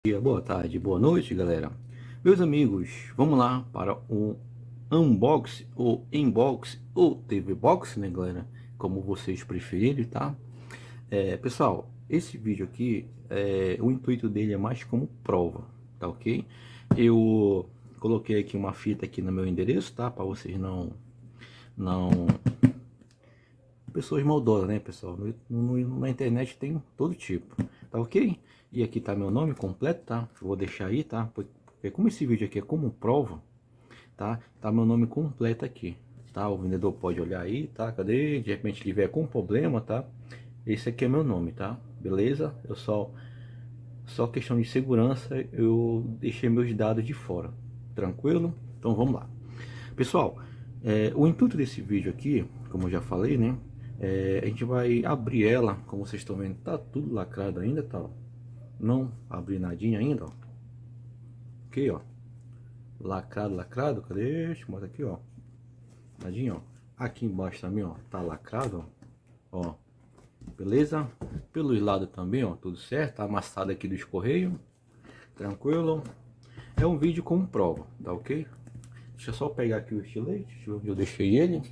Dia, boa tarde, boa noite, galera. Meus amigos, vamos lá para um unboxing ou inbox ou TV box, né, galera? Como vocês preferirem, tá? Pessoal, esse vídeo aqui, o intuito dele é mais como prova, tá ok? Eu coloquei aqui uma fita aqui no meu endereço, tá? Para vocês não pessoas maldosas, né, pessoal? Na internet tem todo tipo, tá ok? E aqui tá meu nome completo, tá? Vou deixar aí, tá? Porque como esse vídeo aqui é como prova, tá? Tá meu nome completo aqui, tá? O vendedor pode olhar aí, tá? Cadê? De repente tiver com problema, tá? Esse aqui é meu nome, tá? Beleza? Eu só questão de segurança, eu deixei meus dados de fora, tranquilo? Então vamos lá. Pessoal, o intuito desse vídeo aqui, como eu já falei, né? A gente vai abrir ela, como vocês estão vendo, tá tudo lacrado ainda, tá? Ó. Não abri nadinha ainda, ó. Aqui, ó. Lacrado, lacrado, cadê? Deixa eu mostrar aqui, ó. Nadinha, ó. Aqui embaixo também, ó, tá lacrado, ó. Ó. Beleza? Pelos lados também, ó, tudo certo. Tá amassado aqui dos correios. Tranquilo? É um vídeo com prova, tá ok? Deixa eu só pegar aqui o estilete, deixa eu ver onde eu deixei ele.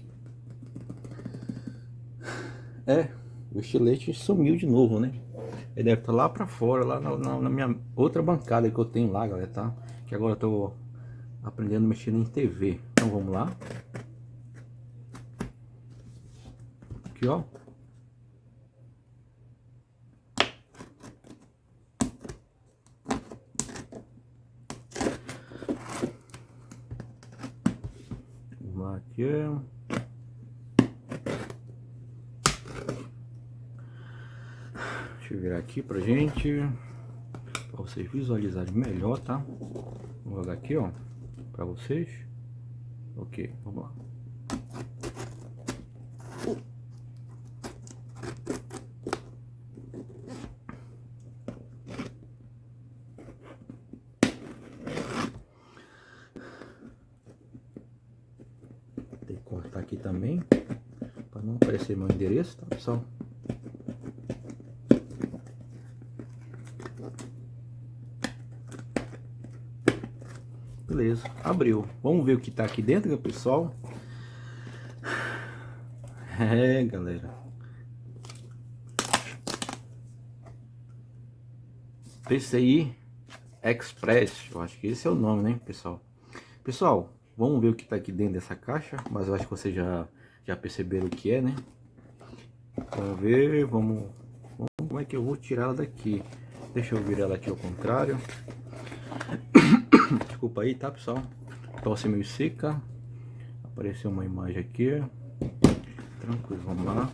O estilete sumiu de novo, né? Ele deve estar lá pra fora, lá na minha outra bancada que eu tenho lá, galera, tá? Que agora eu tô aprendendo a mexer em TV. Então vamos lá. Aqui, ó. Vamos lá, aqui. Deixa eu virar aqui pra gente, pra vocês visualizarem melhor, tá? Vou jogar aqui, ó, pra vocês. Ok, vamos lá. Tem que cortar aqui também, pra não aparecer meu endereço, tá, pessoal? Beleza, abriu. Vamos ver o que tá aqui dentro, pessoal. Galera. PCI Express, eu acho que esse é o nome, né, pessoal? Pessoal, vamos ver o que tá aqui dentro dessa caixa, mas eu acho que vocês já perceberam o que é, né? Vamos ver, como é que eu vou tirar ela daqui? Deixa eu virar ela aqui ao contrário. Desculpa aí, tá, pessoal? Tosse meio seca. Apareceu uma imagem aqui. Tranquilo, vamos lá.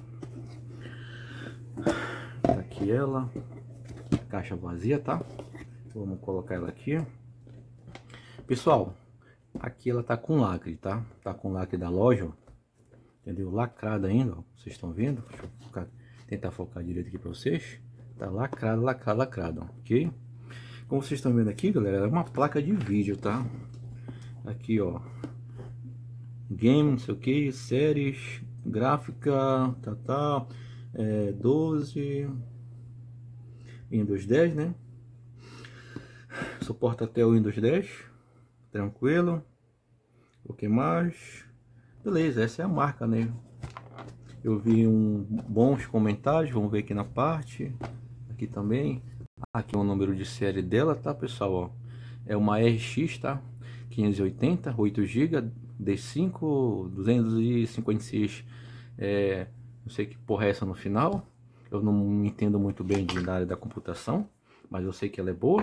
Tá aqui ela. Caixa vazia, tá? Vamos colocar ela aqui. Pessoal, aqui ela tá com lacre, tá? Tá com lacre da loja, ó. Entendeu? Lacrada ainda, ó. Vocês estão vendo? Deixa eu tentar focar direito aqui pra vocês. Tá lacrado, lacrado, lacrado, ó. Ok? Como vocês estão vendo aqui, galera, é uma placa de vídeo, tá? Aqui, ó. Game, não sei o que, séries, gráfica, tá. 12, Windows 10, né? Suporta até o Windows 10. Tranquilo. O que mais? Beleza, essa é a marca, né? Eu vi bons comentários, vamos ver aqui na parte. Aqui também. Aqui é o número de série dela, tá, pessoal? Ó, é uma RX, tá? 580, 8 GB, D5, 256. Não sei que porra é essa no final. Eu não entendo muito bem da área da computação, mas eu sei que ela é boa.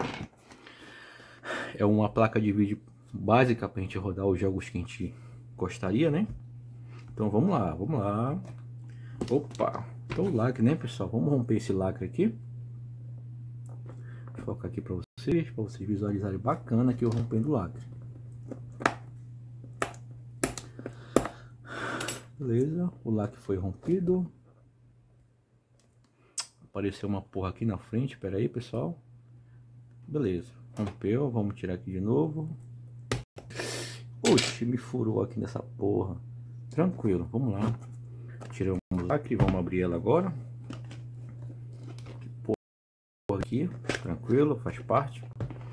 É uma placa de vídeo básica pra gente rodar os jogos que a gente gostaria, né? Então vamos lá, vamos lá. Opa, então o lacre, né, pessoal? Vamos romper esse lacre aqui. Vou focar aqui para vocês visualizarem bacana que eu rompendo o lacre. Beleza, o lacre foi rompido. Apareceu uma porra aqui na frente, pera aí, pessoal. Beleza, rompeu, vamos tirar aqui de novo. Oxe, me furou aqui nessa porra. Tranquilo, vamos lá. Tiramos o lacre, vamos abrir ela agora. Que porra aqui, tranquilo, faz parte.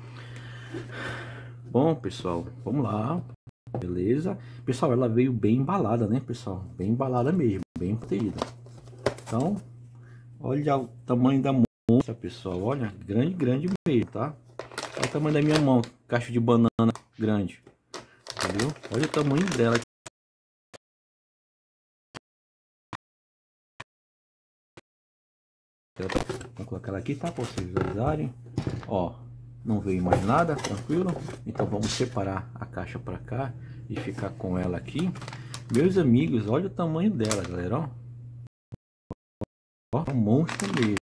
Bom, pessoal, vamos lá. Beleza? Pessoal, ela veio bem embalada, né, pessoal? Bem embalada mesmo, bem protegida. Então, olha o tamanho da moça, pessoal. Olha, grande, grande mesmo, tá? Olha o tamanho da minha mão, caixa de banana grande. Entendeu? Olha o tamanho dela. Vou colocar ela aqui, tá? Para vocês visualizarem. Ó, não veio mais nada, tranquilo. Então vamos separar a caixa para cá e ficar com ela aqui. Meus amigos, olha o tamanho dela, galera, ó. Ó, um monstro mesmo.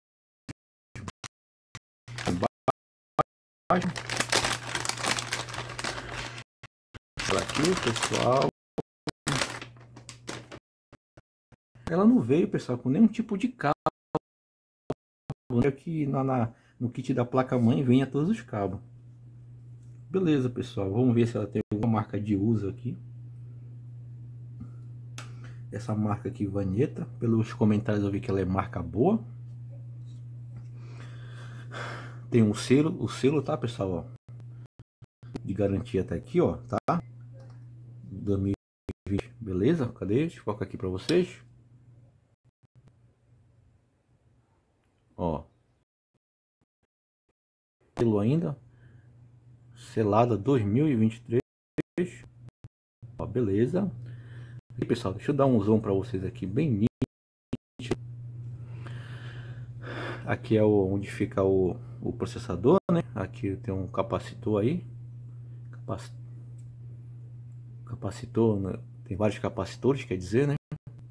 Aqui, pessoal. Ela não veio, pessoal, com nenhum tipo de cabo. Aqui no kit da placa-mãe venha todos os cabos. Beleza, pessoal. Vamos ver se ela tem alguma marca de uso aqui. Essa marca aqui, Vaneta. Pelos comentários eu vi que ela é marca boa. Tem o selo, tá, pessoal? Ó, de garantia tá aqui, ó, tá? 2020, beleza? Cadê? Deixa eu colocar aqui para vocês. Ó, selo ainda, selada 2023. Ó, beleza. E pessoal, deixa eu dar um zoom para vocês aqui bem nítido. Aqui é onde fica o processador, né? Aqui tem um capacitor aí. Capacitor, né? Tem vários capacitores, quer dizer, né?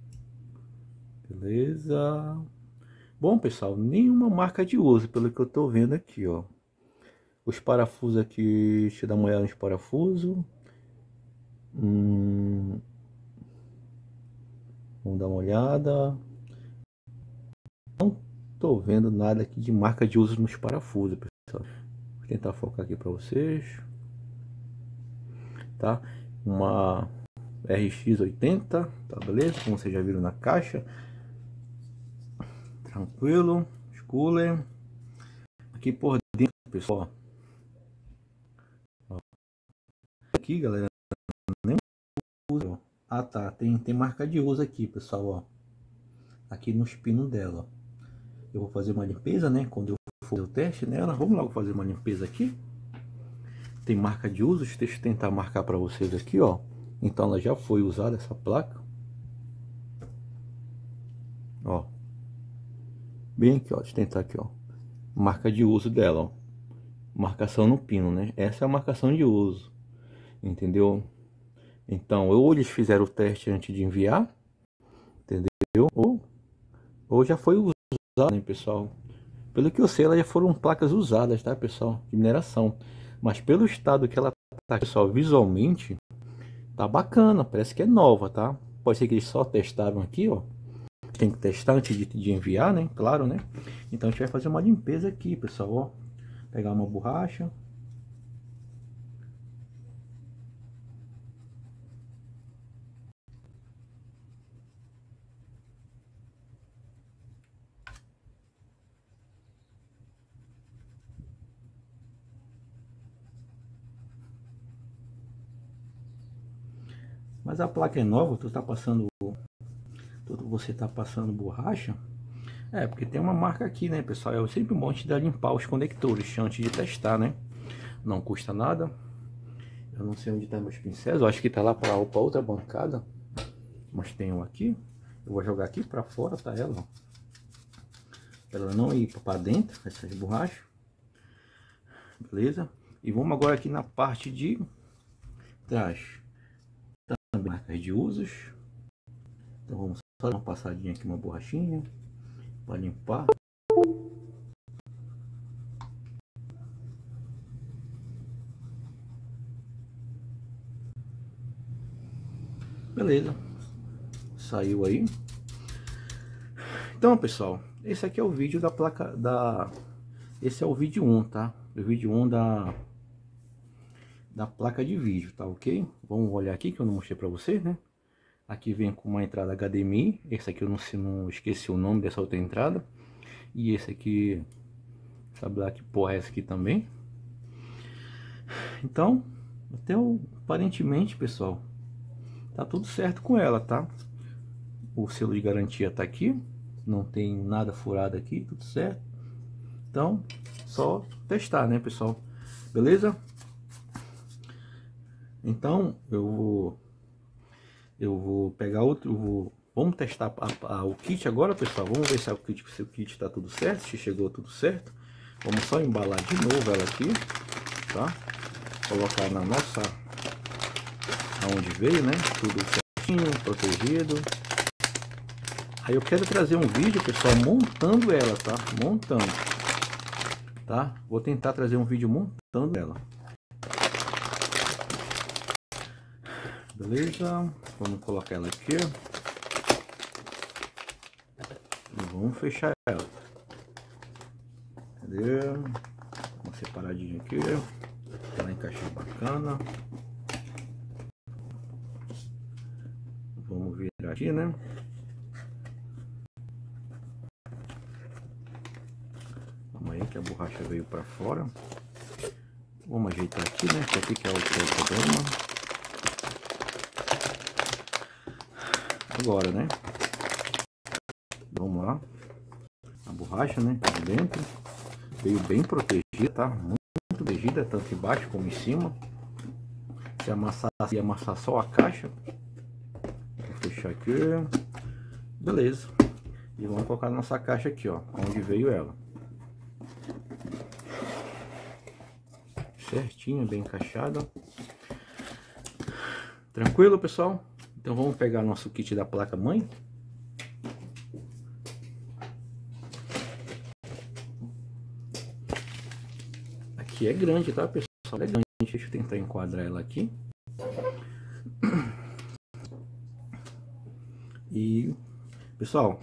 Beleza. Bom, pessoal, nenhuma marca de uso, pelo que eu tô vendo aqui, ó. Os parafusos aqui, deixa eu dar uma olhada nos parafusos. Vamos dar uma olhada. Não tô vendo nada aqui de marca de uso nos parafusos, pessoal. Vou tentar focar aqui para vocês. Tá? Uma RX80, tá, beleza? Como vocês já viram na caixa. Tranquilo. Cooler. Aqui por dentro, pessoal. Ó. Aqui, galera, nem usa. Ah, tá. Tem marca de uso aqui, pessoal, ó. Aqui nos pinos dela, ó. Eu vou fazer uma limpeza, né? Quando eu for fazer o teste nela, vamos logo fazer uma limpeza aqui. Tem marca de uso, deixa eu tentar marcar para vocês aqui, ó. Então ela já foi usada, essa placa. Ó. Bem aqui, ó. Deixa eu tentar aqui, ó. Marca de uso dela, ó. Marcação no pino, né? Essa é a marcação de uso. Entendeu? Então, ou eles fizeram o teste antes de enviar, entendeu? Ou já foi usado, né, pessoal? Pelo que eu sei, elas já foram placas usadas, tá, pessoal? De mineração. Mas pelo estado que ela tá, pessoal, visualmente, tá bacana. Parece que é nova, tá? Pode ser que eles só testaram aqui, ó. Tem que testar antes de enviar, né? Claro, né? Então a gente vai fazer uma limpeza aqui, pessoal, ó. Pegar uma borracha. Mas a placa é nova, você tá passando borracha. É, porque tem uma marca aqui, né, pessoal? É sempre bom a gente limpar os conectores antes de testar, né? Não custa nada. Eu não sei onde tá meus pincéis, eu acho que tá lá para outra bancada. Mas tem um aqui. Eu vou jogar aqui para fora, tá ela, ó. Ela não ir para dentro, essas borrachas. Beleza? E vamos agora aqui na parte de trás. Também marcas de usos. Então vamos só dar uma passadinha aqui, uma borrachinha para limpar. Beleza, saiu aí. Então, pessoal, esse aqui é o vídeo da placa esse é o vídeo 1, tá? O vídeo 1 da placa de vídeo, tá ok? Vamos olhar aqui que eu não mostrei para vocês, né? Aqui vem com uma entrada HDMI. Esse aqui eu não esqueci o nome dessa outra entrada. E esse aqui Sabe lá que porra é essa aqui também. Então, aparentemente, pessoal, tá tudo certo com ela, tá? O selo de garantia tá aqui. Não tem nada furado aqui, tudo certo. Então, só testar, né, pessoal? Beleza? Então, eu vou pegar outro... Vamos testar o kit agora, pessoal. Vamos ver se o kit tá tudo certo, se chegou tudo certo. Vamos só embalar de novo ela aqui, tá? Colocar na nossa... aonde veio, né? Tudo certinho, protegido. Aí eu quero trazer um vídeo, pessoal, montando ela, tá? Montando, tá? Vou tentar trazer um vídeo montando ela. Beleza? Vamos colocar ela aqui. E vamos fechar ela. Cadê? Uma separadinha aqui. Ela encaixar bacana. Vamos virar aqui, né? Vamos aí que a borracha veio para fora. Vamos ajeitar aqui, né? Que aqui que é o problema. Agora, né? Vamos lá. A borracha, né? Aqui dentro. Veio bem protegida, tá? Muito protegida, tanto embaixo como em cima. Se amassar, ia amassar só a caixa. Vou fechar aqui. Beleza. E vamos colocar a nossa caixa aqui, ó. Onde veio ela. Certinho, bem encaixada. Tranquilo, pessoal? Então vamos pegar nosso kit da placa mãe. Aqui é grande, tá, pessoal? É grande. Deixa eu tentar enquadrar ela aqui. E, pessoal,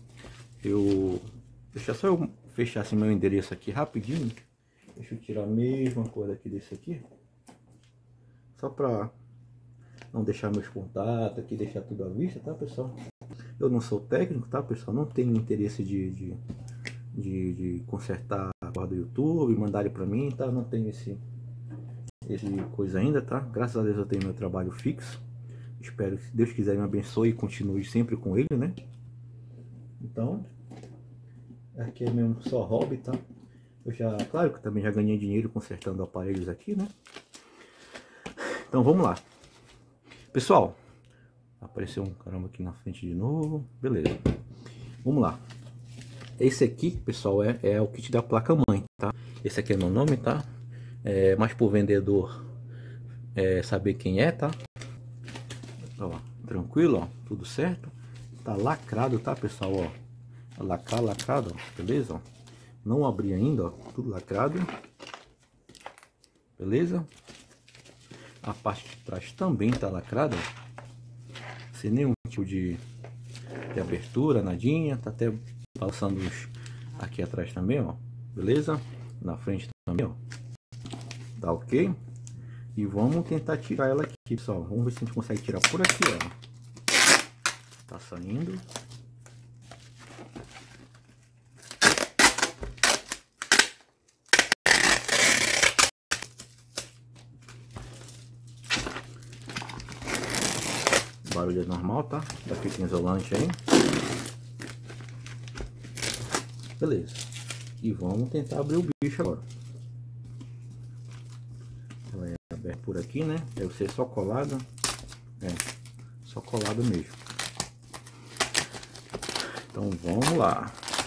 deixa só eu fechar esse meu endereço aqui rapidinho. Deixa eu tirar a mesma coisa aqui desse aqui. Só pra não deixar meus contatos aqui, deixar tudo à vista, tá, pessoal? Eu não sou técnico, tá, pessoal? Não tenho interesse de consertar a borda do YouTube, mandar ele pra mim, tá? Não tenho esse coisa ainda, tá? Graças a Deus eu tenho meu trabalho fixo. Espero que, se Deus quiser, me abençoe e continue sempre com ele, né? Então, aqui é mesmo só hobby, tá? Claro que eu também já ganhei dinheiro consertando aparelhos aqui, né? Então vamos lá. Pessoal, apareceu um caramba aqui na frente de novo. Beleza. Vamos lá. Esse aqui, pessoal, é o kit da placa mãe, tá? Esse aqui é meu nome, tá? Mas pro vendedor saber quem é, tá? Ó, tranquilo, ó. Tudo certo. Tá lacrado, tá, pessoal, ó. Lacrado, ó. Beleza, ó. Não abri ainda, ó. Tudo lacrado. Beleza? A parte de trás também tá lacrada, sem nenhum tipo de abertura, nadinha. Tá até passando aqui atrás também, ó. Beleza? Na frente também, ó. Tá ok? E vamos tentar tirar ela aqui, pessoal. Vamos ver se a gente consegue tirar por aqui, ó. Tá saindo. O barulho é normal, tá? Da fita isolante aí. Beleza. E vamos tentar abrir o bicho agora. Ela é aberta por aqui, né? Deve ser só colada. Só colada mesmo. Então vamos lá.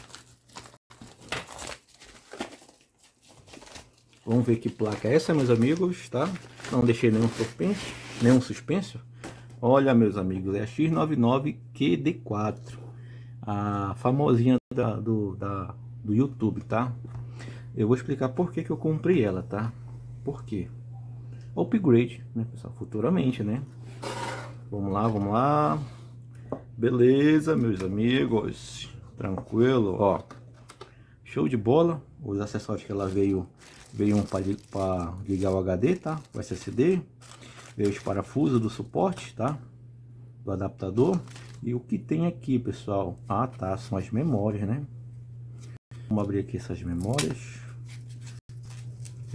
Vamos ver que placa é essa, meus amigos, tá? Não deixei nenhum suspense. Olha, meus amigos, é a X99QD4, a famosinha do YouTube, tá? Eu vou explicar por que eu comprei ela, tá? Por quê? Upgrade, né, pessoal? Futuramente, né? Vamos lá. Beleza, meus amigos. Tranquilo, ó. Show de bola. Os acessórios que ela veio um para ligar o HD, tá? O SSD. Veio os parafusos do suporte, tá? Do adaptador. E o que tem aqui, pessoal? Ah, tá. São as memórias, né? Vamos abrir aqui essas memórias.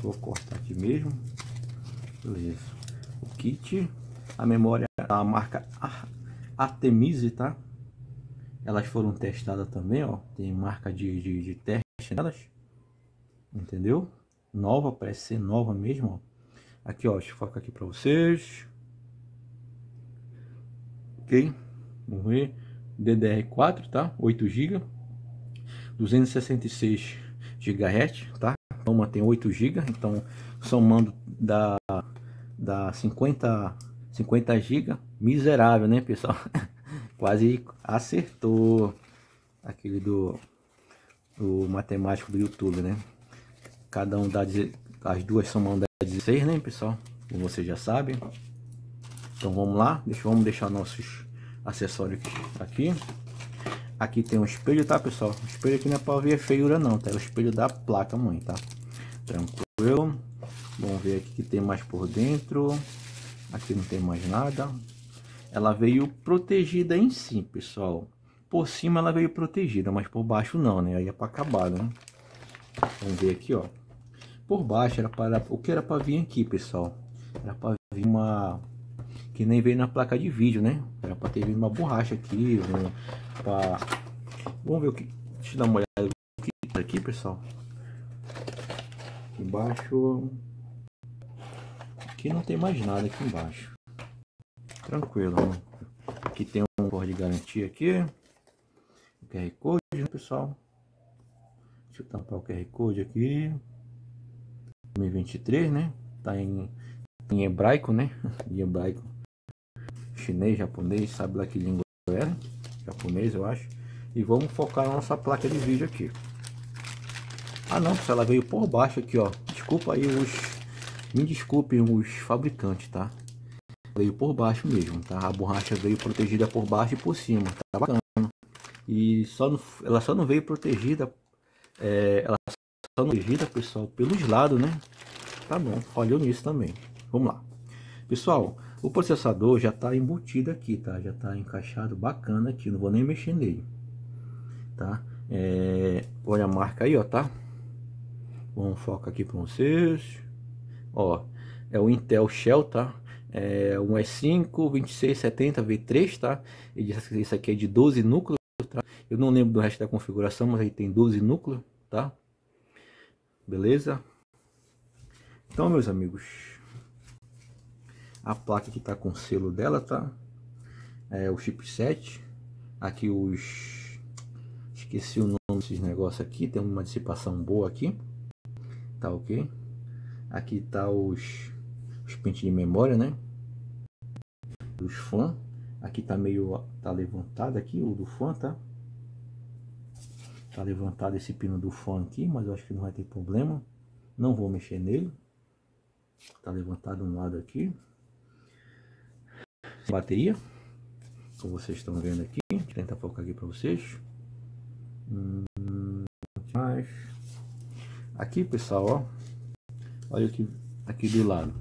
Vou cortar aqui mesmo. Beleza. O kit, a memória da marca Artemise, tá? Elas foram testadas também, ó. Tem marca de teste nelas. Entendeu? Nova, parece ser nova mesmo, ó. Aqui, ó, deixa eu focar aqui para vocês. Ok? Vamos ver. DDR4, tá? 8 GB. 266 GHz, tá? Uma tem 8 GB, então somando dá 50 GB. Miserável, né, pessoal? Quase acertou aquele do matemático do YouTube, né? Cada um dá, as duas somando dá 16, né, pessoal? Como vocês já sabem. Então vamos lá, vamos deixar nossos acessórios aqui. Aqui tem um espelho, tá, pessoal? O espelho aqui não é para ver feiura não, tá? É o espelho da placa mãe, tá? Tranquilo. Vamos ver aqui que tem mais por dentro. Aqui não tem mais nada. Ela veio protegida em si, pessoal. Por cima ela veio protegida, mas por baixo não, né? Aí é para acabar, né? Vamos ver aqui, ó. Por baixo era para o que era para vir aqui, pessoal. Era para vir uma que nem veio na placa de vídeo, né? Era para ter vindo uma borracha aqui, vamos ver o que. Deixa eu dar uma olhada aqui, pessoal. Aqui embaixo. Aqui não tem mais nada aqui embaixo. Tranquilo, né? Aqui tem um código de garantia aqui. O QR Code, né, pessoal? Deixa eu tampar o QR Code aqui. 2023, né? Tá em hebraico, né? Em hebraico. Chinês, japonês, sabe lá que língua era? Japonês, eu acho. E vamos focar na nossa placa de vídeo aqui. Ah não, pessoal, ela veio por baixo aqui, ó. Desculpa aí me desculpem os fabricantes, tá? Veio por baixo mesmo, tá? A borracha veio protegida por baixo e por cima, tá bacana. E ela só não veio protegida, ela só não protegida, pessoal, pelos lados, né? Tá bom, falhou nisso também. Vamos lá. Pessoal, o processador já tá embutido aqui, tá? Já tá encaixado bacana aqui, não vou nem mexer nele, tá? Olha a marca aí, ó, tá? Vamos focar aqui para vocês. Ó, é o Intel Shell, tá? É um i5 2670 V3, tá? Isso aqui é de 12 núcleos, tá? Eu não lembro do resto da configuração, mas aí tem 12 núcleos, tá? Beleza? Então, meus amigos, a placa que tá com o selo dela, tá? É o chipset. Aqui esqueci o nome desses negócios aqui, tem uma dissipação boa aqui, tá ok? Aqui tá os pentes de memória, né? Dos fãs. Aqui tá tá levantado aqui o do fã, tá? Tá levantado esse pino do fã aqui, mas eu acho que não vai ter problema. Não vou mexer nele. Tá levantado um lado aqui. Bateria, como vocês estão vendo aqui. Deixa eu tentar focar aqui para vocês. Mas aqui, pessoal, ó, olha aqui do lado.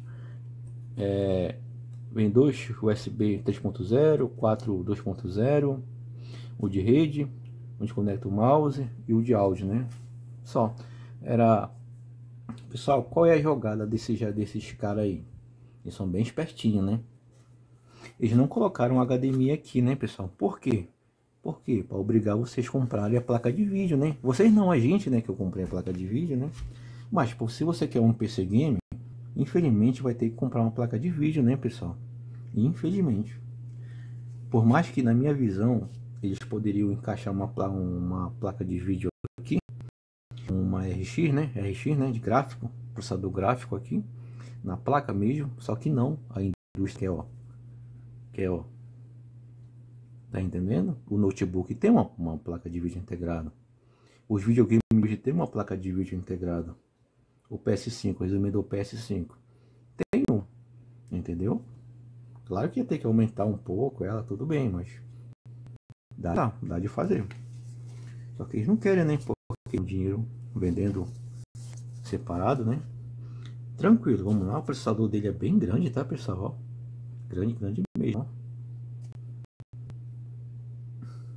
Vem dois USB 3.0, 4 2.0, o de rede, onde conecta o mouse e o de áudio, né? Só. Pessoal, qual é a jogada desses caras aí? Eles são bem espertinhos, né? Eles não colocaram HDMI aqui, né, pessoal? Por quê? Por quê? Para obrigar vocês a comprarem a placa de vídeo, né? Vocês não, a gente, né, que eu comprei a placa de vídeo, né? Mas se você quer um PC game, infelizmente vai ter que comprar uma placa de vídeo, né, pessoal? Infelizmente. Por mais que na minha visão eles poderiam encaixar uma placa de vídeo aqui, uma RX, né? RX, né? De gráfico, processador gráfico aqui na placa mesmo, só que não. A indústria quer, ó. Tá entendendo? O notebook tem uma placa de vídeo integrada. Os videogames hoje tem uma placa de vídeo integrada. O PS5, resumindo o PS5, tem um, entendeu? Claro que ia ter que aumentar um pouco ela, tudo bem, mas dá de fazer. Só que eles não querem, né? Porque o dinheiro vendendo separado, né? Tranquilo, vamos lá. O processador dele é bem grande, tá, pessoal? Ó, grande mesmo. Ó.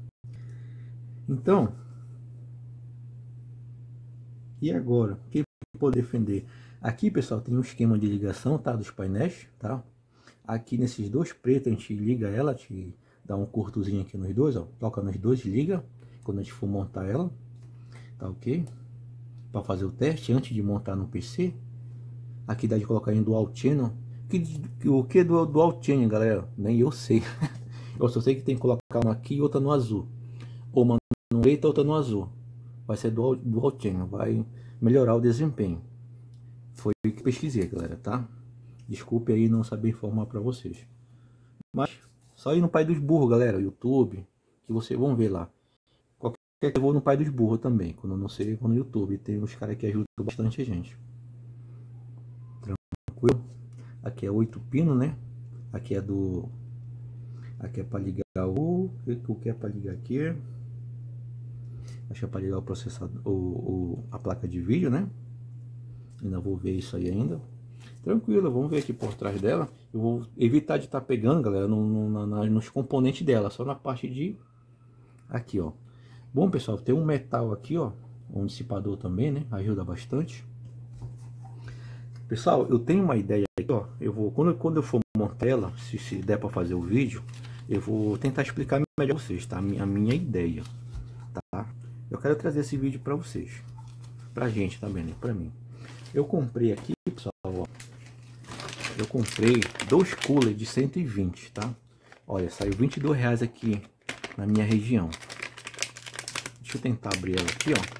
Então, e agora? O que poder defender. Aqui, pessoal, tem um esquema de ligação, tá, dos painéis, tá? Aqui nesses dois pretos a gente liga ela, te dá um curtozinho aqui nos dois, ó, toca nos dois, liga quando a gente for montar ela, tá ok? Para fazer o teste antes de montar no PC. Aqui dá de colocar em dual channel. O que é dual channel, galera? Nem eu sei. Eu só sei que tem que colocar uma aqui e outra no azul, ou uma no preto e outra no azul. Vai ser dual channel, vai melhorar o desempenho. Foi o que pesquisei, galera, tá? Desculpe aí não saber informar para vocês. Mas só ir no Pai dos Burros, galera, YouTube, que vocês vão ver lá. Qualquer que eu vou no Pai dos Burros também, quando eu não sei, eu vou no YouTube. Tem uns caras que ajudam bastante a gente. Tranquilo? Aqui é 8 pinos, né? Aqui é do... Aqui é para ligar o que é para ligar aqui? Acho que é para ligar o processador, a placa de vídeo, né? Ainda vou ver isso aí ainda. Tranquilo, vamos ver aqui por trás dela. Eu vou evitar de estar pegando, galera, nos componentes dela, só na parte de aqui, ó. Bom, pessoal, tem um metal aqui, ó, um dissipador também, né? Ajuda bastante. Pessoal, eu tenho uma ideia aqui, ó. Eu vou quando eu for montar ela, se der para fazer o vídeo, eu vou tentar explicar melhor pra vocês, tá? A minha ideia, tá? Eu quero trazer esse vídeo para vocês, pra gente também, né? Para mim. Eu comprei aqui, pessoal, ó. Eu comprei 2 coolers de 120, tá? Olha, saiu R$22 aqui na minha região. Deixa eu tentar abrir ela aqui, ó.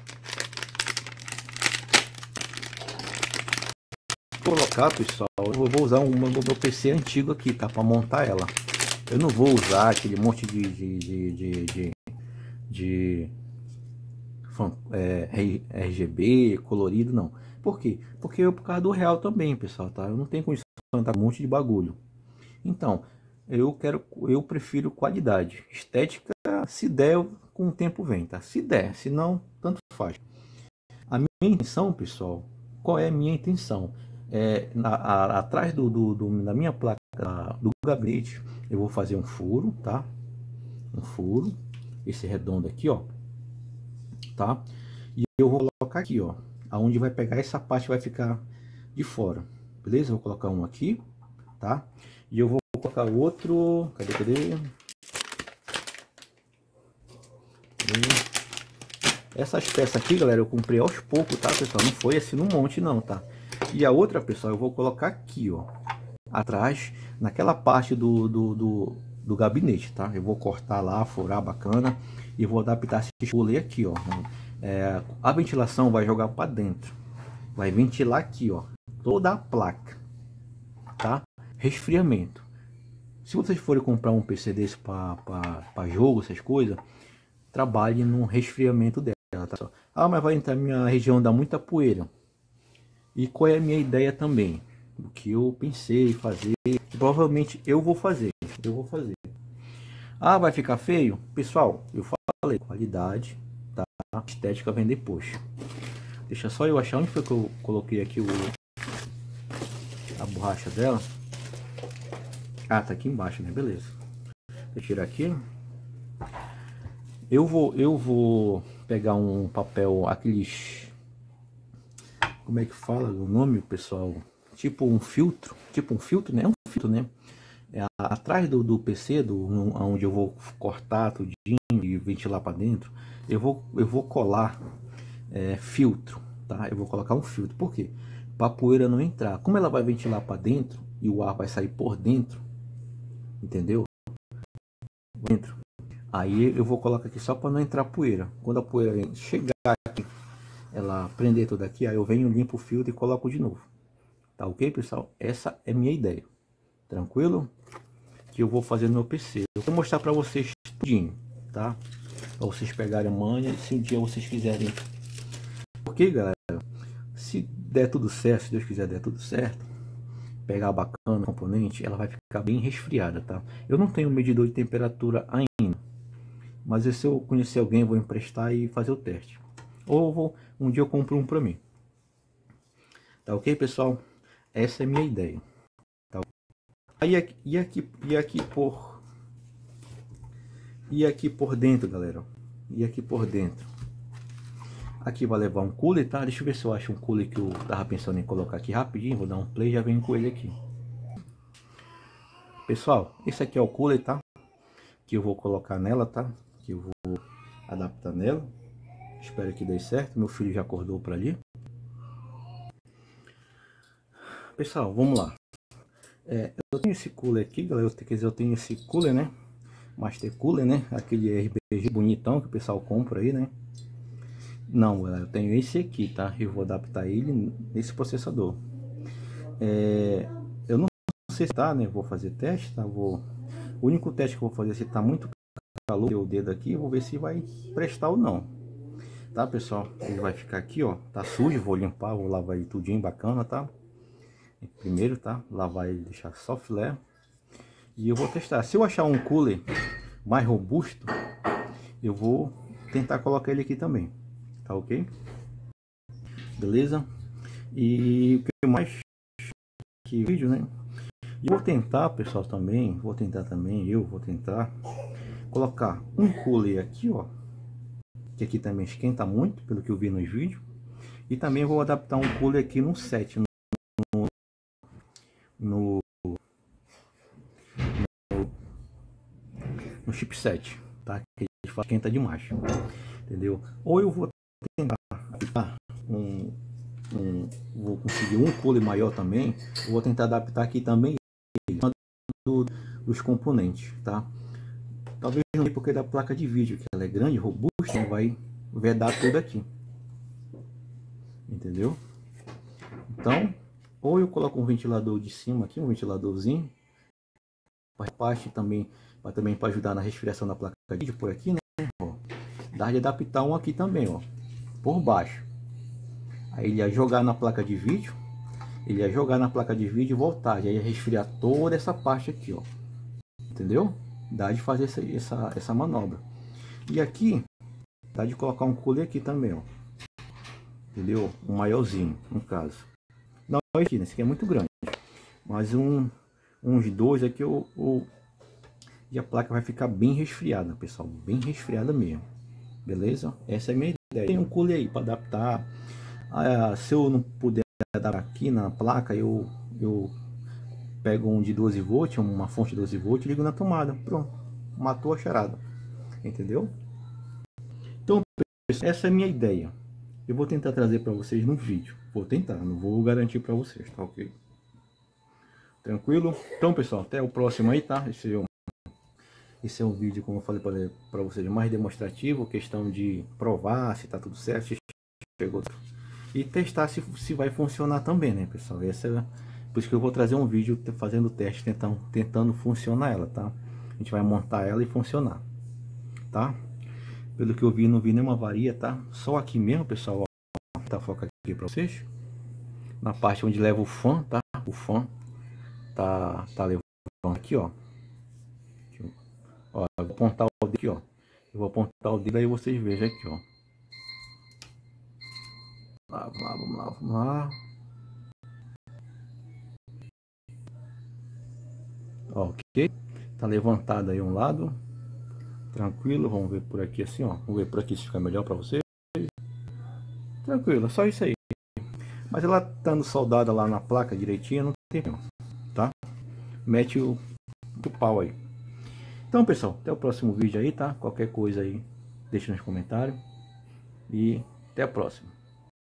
Vou colocar, pessoal, eu vou usar um meu PC antigo aqui, tá? Para montar ela. Eu não vou usar aquele monte de RGB colorido, não. Por quê? Porque eu, por causa do real também, pessoal, tá? Eu não tenho condição de montar um monte de bagulho. Então, eu prefiro qualidade. Estética, se der, com o tempo vem, tá? Se der, se não, tanto faz. A minha intenção, pessoal, qual é a minha intenção? Atrás da minha placa do gabinete, eu vou fazer um furo, tá? Um furo, esse redondo aqui, ó, tá? E eu vou colocar aqui, ó, aonde vai pegar essa parte, vai ficar de fora, beleza? Eu vou colocar um aqui, tá? E eu vou colocar outro, cadê? Essas peças aqui, galera, eu comprei aos poucos, tá, pessoal? Não foi assim num monte, não, tá? E a outra, pessoal, eu vou colocar aqui, ó, atrás, naquela parte do gabinete, tá? Eu vou cortar lá, furar bacana, e vou adaptar esse rolê aqui, ó. A ventilação vai jogar para dentro, vai ventilar aqui, ó, toda a placa, tá? Resfriamento. Se vocês forem comprar um PC desse para jogo, essas coisas, trabalhe no resfriamento dela, tá? Ah, mas vai entrar, minha região dá muita poeira. E qual é a minha ideia também? O que eu pensei em fazer, provavelmente eu vou fazer. Ah, vai ficar feio? Pessoal, eu falei, qualidade, tá? Estética vem depois. Deixa só eu achar onde foi que eu coloquei aqui a borracha dela. Ah, tá aqui embaixo, né? Beleza. Vou tirar aqui. Eu vou pegar um papel, aqueles... Como é que fala o nome, pessoal? Tipo um filtro, né? É um filtro, né? Atrás do PC, onde eu vou cortar tudinho e ventilar para dentro, eu vou colar filtro, tá? Eu vou colocar um filtro. Por quê? Para a poeira não entrar. Como ela vai ventilar para dentro e o ar vai sair por dentro, entendeu? Dentro. Aí eu vou colocar aqui só para não entrar poeira. Quando a poeira chegar aqui, ela prender tudo aqui, aí eu venho, limpo o filtro e coloco de novo. Tá ok, pessoal? Essa é minha ideia. Tranquilo? Que eu vou fazer no meu PC. Eu vou mostrar para vocês tudinho, tá? Para vocês pegarem manha, se um dia vocês quiserem. Porque, galera, se der tudo certo, se Deus quiser der tudo certo, pegar bacana o componente, ela vai ficar bem resfriada, tá? Eu não tenho medidor de temperatura ainda, mas se eu conhecer alguém, eu vou emprestar e fazer o teste. Ou um dia eu compro um para mim. Tá ok, pessoal? Essa é a minha ideia. Tá? E aqui por dentro, galera. E aqui por dentro. Aqui vai levar um cooler, tá? Deixa eu ver se eu acho um cooler que eu tava pensando em colocar aqui rapidinho. Vou dar um play e já venho com ele aqui. Pessoal, esse aqui é o cooler, tá? Que eu vou colocar nela, tá? Que eu vou adaptar nela. Espero que dê certo. Meu filho já acordou para ali. Pessoal, vamos lá. Eu tenho esse cooler aqui, galera. Quer dizer, eu tenho esse cooler, né? Master Cooler, né? Aquele RBG bonitão que o pessoal compra aí, né? Não, galera, eu tenho esse aqui, tá? Eu vou adaptar ele nesse processador. Eu não sei se tá, né? Vou fazer teste, tá? O único teste que eu vou fazer se tá muito calor, o dedo aqui, eu vou ver se vai prestar ou não. Tá, pessoal? Ele vai ficar aqui, ó. Tá sujo, vou limpar, vou lavar ele tudinho, bacana, tá? Primeiro, tá? Lavar ele, deixar só filé. E eu vou testar. Se eu achar um cooler mais robusto, eu vou tentar colocar ele aqui também. Tá ok? Beleza? E o que mais que vídeo, né? E vou tentar, pessoal, também. Vou tentar colocar um cooler aqui, ó. Que aqui também esquenta muito, pelo que eu vi nos vídeos. E também vou adaptar um cooler aqui no set, no chipset, tá? Que ele esquenta demais, entendeu? Ou eu vou tentar adaptar vou conseguir um cooler maior também. Eu vou tentar adaptar aqui também dos componentes, tá? Talvez não porque da placa de vídeo, que ela é grande, robusta, não vai vedar tudo aqui, entendeu? Então, ou eu coloco um ventilador de cima aqui, um ventiladorzinho, parte também para ajudar na resfriação da placa de vídeo por aqui, né? Ó, dá de adaptar um aqui também, ó, por baixo. Aí ele ia jogar na placa de vídeo, e voltar, e aí ia resfriar toda essa parte aqui, ó, entendeu? Dá de fazer essa manobra. E aqui dá de colocar um cooler aqui também, ó, entendeu? Um maiorzinho, no caso. Não, esse aqui é muito grande, mas uns dois aqui e a placa vai ficar bem resfriada, pessoal, bem resfriada mesmo, beleza? Essa é a minha ideia. Tem um cooler aí para adaptar. Se eu não puder adaptar aqui na placa, eu pego um de 12 volts, uma fonte de 12 volts, ligo na tomada, pronto, matou a charada, entendeu? Então, pessoal, essa é a minha ideia. Eu vou tentar trazer para vocês no vídeo, vou tentar, não vou garantir para vocês, tá ok? Tranquilo? Então, pessoal, até o próximo aí, tá? Esse é um vídeo, como eu falei para vocês, mais demonstrativo, questão de provar se tá tudo certo, se chegou, e testar se vai funcionar também, né, pessoal? Por isso que eu vou trazer um vídeo fazendo o teste, tentando funcionar ela, tá? A gente vai montar ela e funcionar, tá? Pelo que eu vi, não vi nenhuma avaria, tá? Só aqui mesmo, pessoal, ó, tá, foca aqui para vocês, na parte onde leva o fã, tá? O fã tá levando aqui, ó. Ó, eu vou apontar o dedo aqui, ó. Eu vou apontar o dedo aí vocês vejam aqui, ó. Vamos lá. Ó, ok? Tá levantado aí um lado. Tranquilo, vamos ver por aqui assim, ó. Vamos ver por aqui se fica melhor para vocês. Tranquilo, só isso aí. Mas ela estando soldada lá na placa direitinho, não tem problema, tá? Mete o pau aí. Então, pessoal, até o próximo vídeo aí, tá? Qualquer coisa aí, deixa nos comentários. E até a próxima.